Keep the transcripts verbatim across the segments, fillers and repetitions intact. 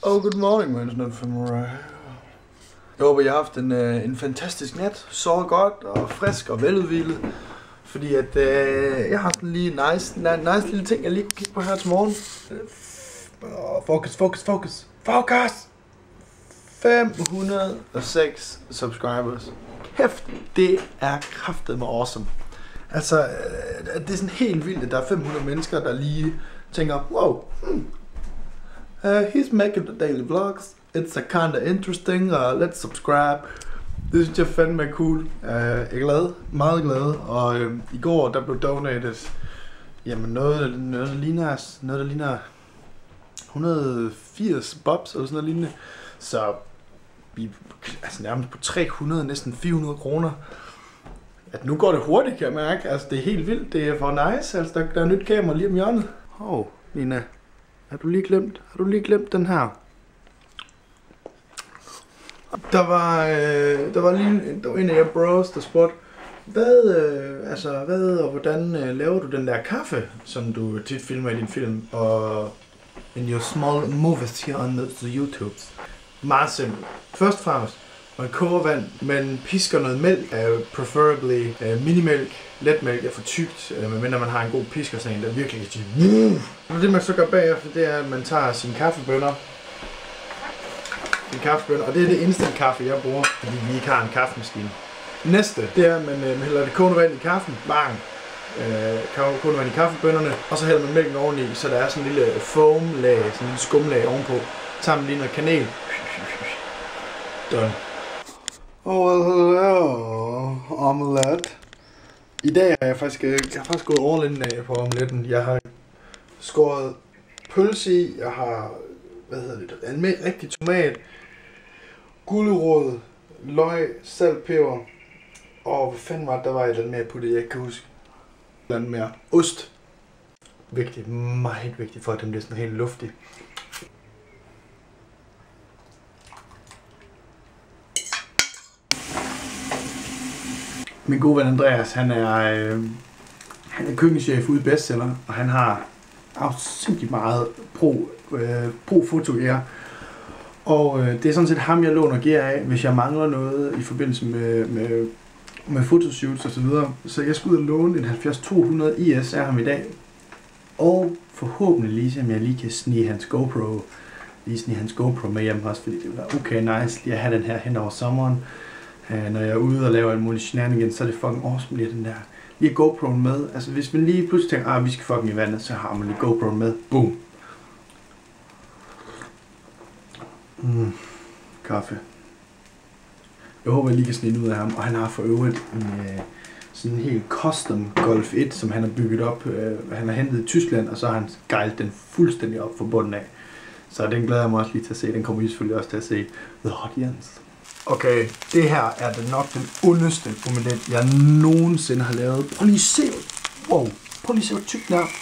Oh, good morning, man. Jeg håber, I har haft en, uh, en fantastisk nat. Sovet godt og frisk og veludhvilet. Fordi at uh, jeg har sådan lige en nice, nice lille ting, jeg lige kan kigge på her til morgen. Uh, focus, focus, focus. Focus! fem hundrede og seks subscribers. Kæft, det er kraftedeme awesome. Altså, uh, det er sådan helt vildt, at der er fem hundrede mennesker, der lige tænker, wow, hmm. Uh, he's making the daily vlogs. It's a kinda interesting. Uh, let's subscribe. Det synes jeg fandme er cool. Uh, jeg er glad, meget glad. Og uh, i går der blev donated, jamen noget, noget der ligner, noget der ligner et hundrede og firs bobs eller sådan noget lignende. Så vi altså nærmest på tre hundrede, næsten fire hundrede kroner. At nu går det hurtigt, kan jeg mærke. Altså det er helt vildt. Det er for nice. Altså der, der er nyt kamera lige om hjørnet. Åh, oh, Nina. Har du lige glemt? Har du lige glemt den her? Der var, øh, der var lige der var en af jer bros, der spurgte, hvad, øh, altså, hvad og hvordan øh, laver du den der kaffe, som du tit filmer i din film, og in your small movies here on the YouTube? Meget simpelt. Først og fremmest, man koger vand, man pisker noget mælk, uh, preferably uh, minimælk. Letmælk er for tykt, uh, medmindre man har en god pisker, sådan en, der virkelig kan sige. Det man så gør bagefter, det er, at man tager sine kaffebønner. Sine kaffebønner, og det er det instant kaffe, jeg bruger, fordi vi ikke har en kaffemaskine. Næste, det er, at man, uh, man hælder det kogende vand i kaffen. Bang! Uh, kogende vand i kaffebønnerne, og så hælder man mælken oveni, så der er sådan en lille foam-lag, sådan en skumlag ovenpå. Så tager man lige noget kanel. Done. Oh, well, hello, omelette. I dag har jeg faktisk, jeg har faktisk gået all in af på omeletten. Jeg har skåret pølse i, jeg har, hvad hedder det, en rigtig tomat, gulerod, løg, salt, peber, og hvad fanden var det, der var et eller andet mere på det, jeg kan huske. Et eller andet mere ost. Vigtigt, meget vigtigt for at den bliver sådan helt luftig. Min gode ven Andreas, han er, øh, han er køkkenchef ude i Bestseller, og han har afsindigt meget pro, øh, pro fotogear. Og øh, det er sådan set ham, jeg låner gear af, hvis jeg mangler noget i forbindelse med, med, med fotoshoots osv. Så, så jeg skal ud og låne en halvfjerds to hundrede I S af ham i dag. Og forhåbentlig lige, om jeg lige kan snige hans GoPro, lige snige hans GoPro med hjem også, fordi det vil være okay nice lige at have den her hen over sommeren. Uh, når jeg er ude og laver en mulig shenanigans, så er det fucking awesome lige den der. Lige GoPro'en med. Altså hvis man lige pludselig tænker, ah vi skal fucking i vandet, så har man lige GoPro'en med. Boom. Mm. Kaffe. Jeg håber jeg lige kan snige ud af ham. Og han har for øvrigt en uh, sådan en helt custom Golf et, som han har bygget op. Uh, han har hentet i Tyskland, og så har han gejlet den fuldstændig op fra bunden af. Så den glæder jeg mig også lige til at se. Den kommer I selvfølgelig også til at se. The Audience. Okay, det her er det nok den ondeste omelet, jeg nogensinde har lavet. Prøv lige at se, wow, prøv lige at se, hvor tyk den er.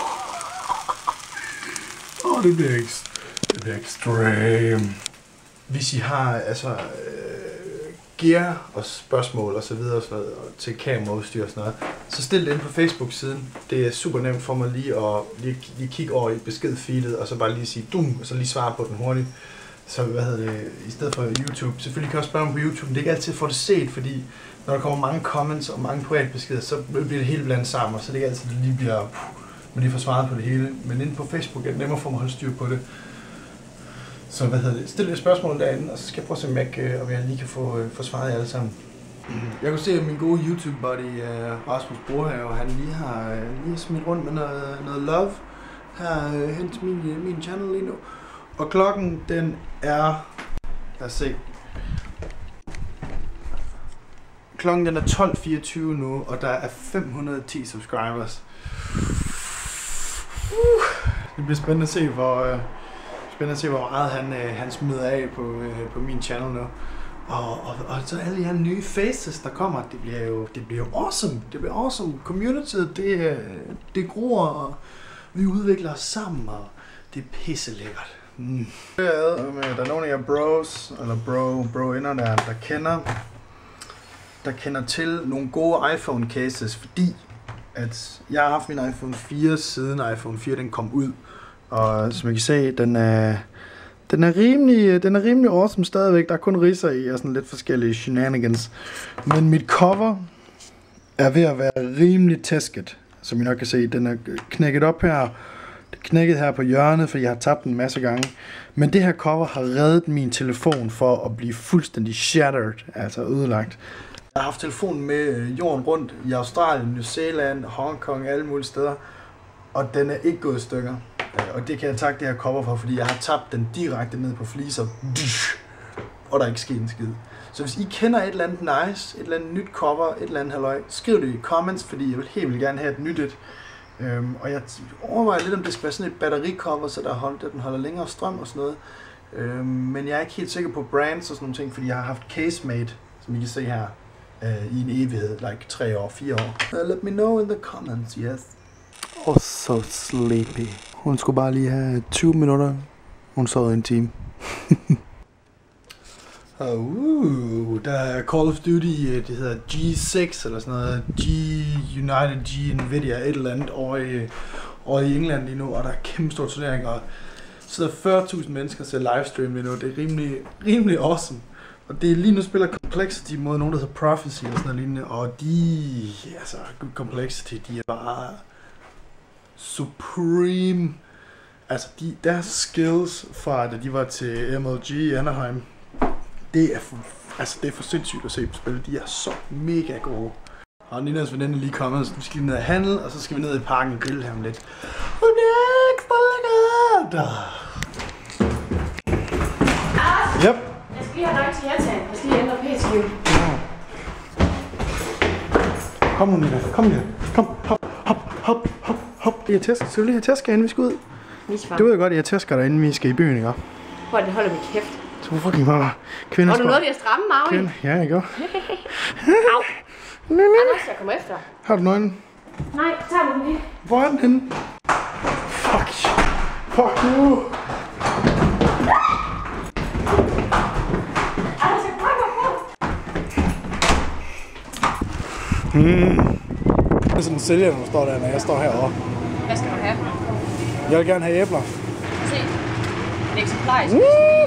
Åh, oh, det bliver ikke, det bliver extreme. Hvis I har altså øh, gear og spørgsmål og så videre, så videre til kameraudstyr og sådan noget, så stil det ind på Facebook-siden. Det er super nemt for mig lige at lige, lige kigge over i beskedfeedet og så bare lige sige dum, og så lige svare på den hurtigt. Så hvad hedder det, i stedet for YouTube. Selvfølgelig kan jeg også spørge mig på YouTube, men det er ikke altid at få det set, fordi når der kommer mange comments og mange privatbeskeder, så bliver det hele blandet sammen, så det er ikke altid, at det lige bliver, man lige får svaret på det hele. Men inde på Facebook er det nemmere for mig at holde styr på det. Så hvad hedder det, stil et spørgsmål derinde, og så skal jeg prøve at se, om jeg, om jeg lige kan få, få svaret jer alle sammen. Jeg kunne se, at min gode YouTube-buddy Rasmus Brohave, han lige har lige smidt rundt med noget, noget love her hen til min, min channel lige nu. Og klokken, den er, lad os se, klokken den er tolv fireogtyve nu, og der er fem hundrede og ti subscribers. Uh, det bliver spændende at se, hvor, uh, spændende at se, hvor meget han, uh, han smider af på, uh, på min channel nu. Og, og, og så alle de her nye faces, der kommer, det bliver jo, det bliver jo awesome. Det bliver awesome. Community, det, det gror, og vi udvikler os sammen, og det er pisse lækkert. Mm. Der er nogle af jer bros, eller bro, bro-inder der, der kender, der kender til nogle gode iPhone cases, fordi at jeg har haft min iPhone fire siden iPhone fire den kom ud, og som I kan se, den er, Den er rimelig, den er rimelig awesome stadigvæk. Der er kun ridser i og sådan lidt forskellige shenanigans. Men mit cover er ved at være rimelig tæsket, som I nok kan se. Den er knækket op her. Det er knækket her på hjørnet, for jeg har tabt den en masse gange. Men det her cover har reddet min telefon for at blive fuldstændig shattered, altså ødelagt. Jeg har haft telefonen med jorden rundt i Australien, New Zealand, Hongkong, alle mulige steder. Og den er ikke gået i stykker. Og det kan jeg takke det her cover for, fordi jeg har tabt den direkte ned på fliser. Og der er ikke sket en skid. Så hvis I kender et eller andet nice, et eller andet nyt cover, et eller andet halløj, skriv det i comments, fordi jeg vil helt vildt gerne have et nyt et. Øhm, og jeg overvejer lidt, om det skal være sådan et battericover, så der holder, den holder længere strøm og sådan noget. Øhm, men jeg er ikke helt sikker på brands og sådan nogle ting, fordi jeg har haft Casemate, som I kan se her, øh, i en evighed, like tre år, fire år. Uh, let me know in the comments, yes. Oh, so sleepy. Hun skulle bare lige have tyve minutter. Hun sov en time. uh, der er Call of Duty, det hedder G seks eller sådan noget. G United G Nvidia, et eller andet over i, over i England lige nu. Og der er kæmpe store turneringer. Og så sidder fyrre tusind mennesker til livestream lige nu. Det er rimelig, rimelig awesome. Og det er lige nu spiller Complexity mod nogen, der hedder Prophecy eller sådan noget lignende. Og de, altså Complexity, de er bare supreme. Altså de, deres skills fra da de var til M L G i Anaheim, det er for, altså det er for sindssygt at se på spil. De er så mega gode. Og Ninas veninde lige kommet, så vi skal lige ned og handle, og så skal vi ned i parken og grille her om lidt. Og det er ekstra lækkert! Yep. Jeg skal lige have nok til hjertagen. Jeg skal lige ændre p-skive. Kom nu, Nina. Kom her. Kom. Hop, hop, hop, hop, hop. Jeg tæsker. Skal du lige have tæsker, inden vi skal ud? Du ved godt, at jeg tæsker dig, inden vi skal i byen, ikke? Prøv at det holder min kæft. Så fucking meget. Kvinder og du nåede lige at stramme, Maui. Ja, jeg gør. Au. Anders, jeg kommer efter. Har du nøglen? Nej, tager du den lige. Hvor er den henne? Fuck. Fuck nu. Anders, jeg kommer på. Hmm. Det er sådan en sælger, der står der, når jeg står herovre. Hvad skal du have? Jeg vil gerne have æbler. Se. En eksemplarisk.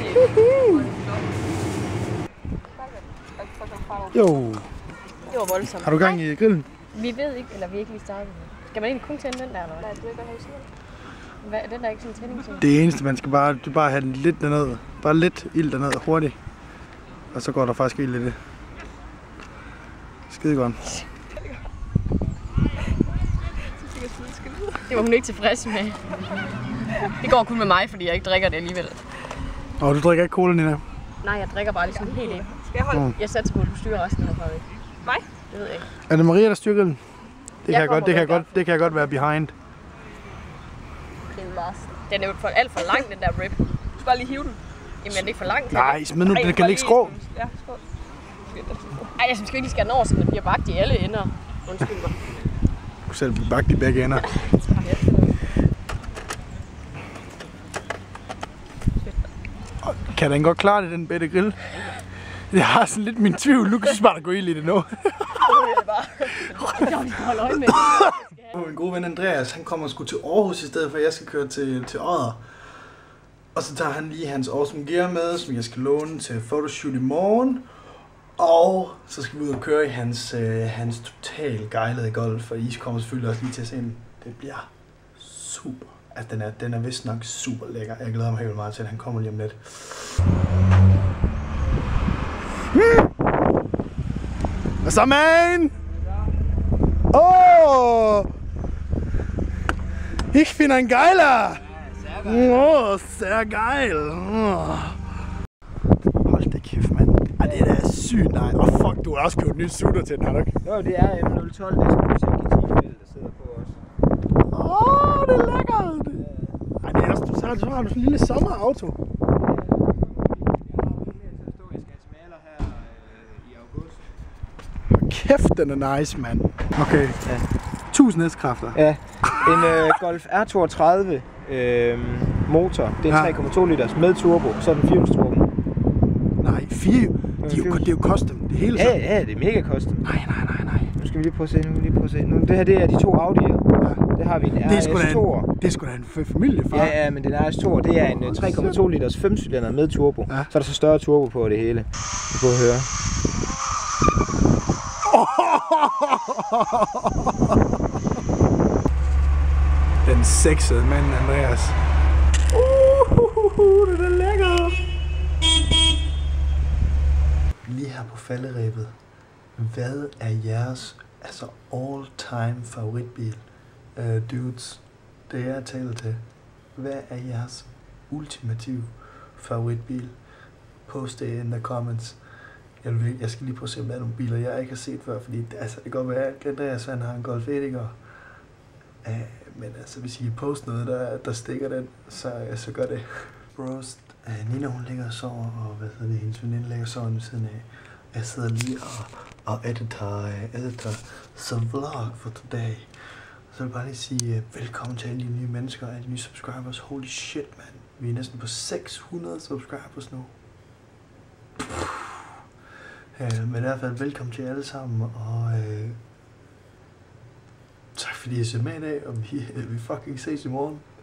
Jo. Det var voldsomt. Har du gang i grillen? Vi ved ikke, eller vi er ikke lige startet. Skal man egentlig kun tænde den der, eller hvad? Nej, du ikke have sådan noget. Hvad, den der er ikke sådan en tænding til? Det eneste, man skal bare, du bare have den lidt derned. Bare lidt ild derned, hurtigt. Og så går der faktisk ild i det. Skide godt. Det var hun ikke tilfreds med. Det går kun med mig, fordi jeg ikke drikker det alligevel. Og du drikker ikke cola, Nina? Nej, jeg drikker bare ligesom helt ikke. Skal jeg holde? Mm. Jeg satser på, at du styrer resten herfra væk. Mig? Det ved jeg ikke. Er det Maria, der styrer grillen? Det kan jeg godt, det kan jeg godt, det kan jeg godt være behind. Den er jo for alt for lang, den der rib. Du skal bare lige hive den. Jamen, er det ikke for langt? Nej, men nu den kan ligge skrå. Ja, skrå. Ej, jeg synes ikke, de skal den over, så den bliver bagt i alle ender. Undskyld mig. Du selv blive bagt i begge ender. Kan den godt klare det, den bedte grill? Jeg har sådan lidt min tvivl. Nu kan du bare gå ild i det nu. Det er bare. Jeg vil holde øje med det. Min gode ven Andreas, han kommer sgu til Aarhus i stedet for, at jeg skal køre til, til Odder. Og så tager han lige hans awesome gear med, som jeg skal låne til photoshoot i morgen. Og så skal vi ud og køre i hans, øh, hans totalt gejlede golf, og I kommer selvfølgelig også lige til at se den. Det bliver super. Altså, den er, den er vist nok super lækker. Jeg glæder mig helt meget til, at han kommer lige om lidt. Hmm. Hvad så, man? Oh! Ich bin ein Geiler! Oh, sehr geil! Oh. Hold da kæft, mand. Ej, det er da sygt nej. Og oh, fuck, du har også købt et nyt sutter til den, har du ikke? Jo, det er M nul tolv, det er sådan en G ti-fælde, der sidder på os. Åh, oh, det er lækkert! Ej, det er også, så har du sådan en lille sommerauto. Kæft, den er nice, mand. Okay. Ja. tusind hestekræfter. Ja. En øh, Golf R toogtredive øh, motor. Det er en tre komma to liters med turbo. Så er den firehjulstrukket. Nej, fire. De er jo, det er jo custom. Det hele så. Ja, ja, det er mega custom. Nej, nej, nej, nej. nu skal vi lige prøve at se, nu skal vi lige prøve at se. Nu, det her, det er de to Audi'er. Ja. Det har vi en R S to'er. Det er sgu da en familie, far. Ja, ja, men den R S to'er, det er en tre komma to liters femcylinder med turbo. Ja. Så er der så større turbo på det hele. Vi får høre. Den sexede mand, Andreas. Uh, det er lækker. Lige her på falderæbet. Hvad er jeres altså all-time favoritbil? Uh, dudes, det er jeg taler til. Hvad er jeres ultimative favoritbil? Post det in the comments. Jeg, vil, jeg skal lige prøve at se, om der er nogle biler, jeg ikke har set før, fordi altså, det kan godt være, at Andreas han har en Golf et, ikke? Uh, men altså, hvis I kan poste noget, der, der stikker den, så, så gør det. Bros, uh, Nina hun ligger og sover, og hvad hedder det, hendes veninde ligger og sover ved siden af. Jeg sidder lige og, og editor, uh, editor some vlog for today. Så vil jeg bare lige sige uh, velkommen til alle de nye mennesker, alle de nye subscribers. Holy shit, man. Vi er næsten på seks hundrede subscribers nu. Uh, men i hvert fald velkommen til jer alle sammen, og uh, tak fordi I ser med i dag, og vi, vi fucking ses i morgen.